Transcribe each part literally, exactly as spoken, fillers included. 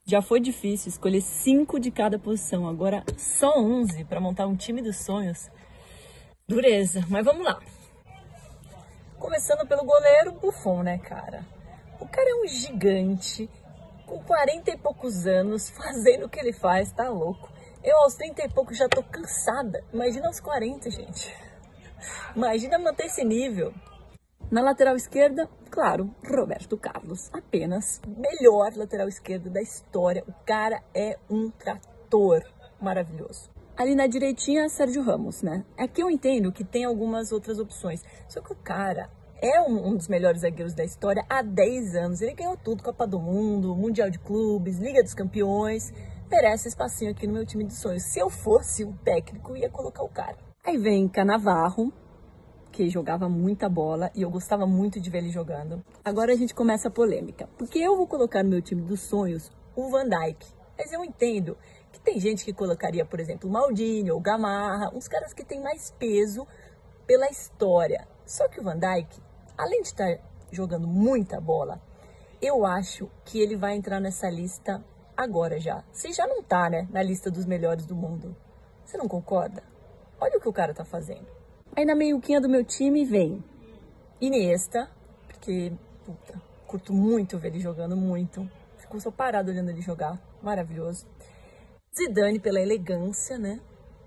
Já foi difícil escolher cinco de cada posição, agora só onze para montar um time dos sonhos. Dureza, mas vamos lá. Começando pelo goleiro Buffon, né, cara? O cara é um gigante, com quarenta e poucos anos, fazendo o que ele faz, tá louco. Eu aos trinta e poucos já tô cansada, imagina aos quarenta, gente. Imagina manter esse nível. Na lateral esquerda, claro, Roberto Carlos, apenas melhor lateral esquerdo da história. O cara é um trator maravilhoso. Ali na direitinha, Sérgio Ramos, né? Aqui eu entendo que tem algumas outras opções, só que o cara é um, um dos melhores zagueiros da história há dez anos. Ele ganhou tudo, Copa do Mundo, Mundial de Clubes, Liga dos Campeões. Merece espacinho aqui no meu time de sonhos. Se eu fosse o técnico, ia colocar o cara. Aí vem Cannavaro, que jogava muita bola e eu gostava muito de ver ele jogando. Agora a gente começa a polêmica, porque eu vou colocar no meu time dos sonhos o Van Dijk. Mas eu entendo que tem gente que colocaria, por exemplo, o Maldini ou o Gamarra, uns caras que têm mais peso pela história. Só que o Van Dijk, além de estar jogando muita bola, eu acho que ele vai entrar nessa lista agora já. Se já não tá, né, na lista dos melhores do mundo. Você não concorda? Olha o que o cara tá fazendo. Aí na meiuquinha do meu time vem Iniesta, porque, puta, curto muito ver ele jogando, muito. Fico só parado olhando ele jogar, maravilhoso. Zidane pela elegância, né?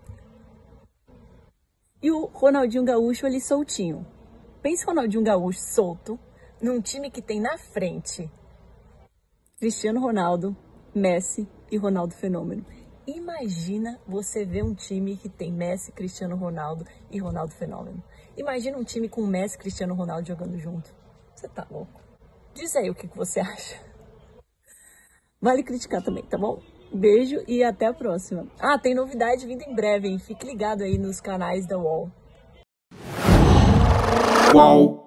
E o Ronaldinho Gaúcho ali soltinho. Pensa o Ronaldinho Gaúcho solto, num time que tem na frente Cristiano Ronaldo, Messi e Ronaldo Fenômeno. Imagina você ver um time que tem Messi, Cristiano Ronaldo e Ronaldo Fenômeno. Imagina um time com Messi, Cristiano Ronaldo jogando junto. Você tá louco? Diz aí o que você acha. Vale criticar também, tá bom? Beijo e até a próxima. Ah, tem novidade vindo em breve, hein? Fique ligado aí nos canais da U O L. Uau!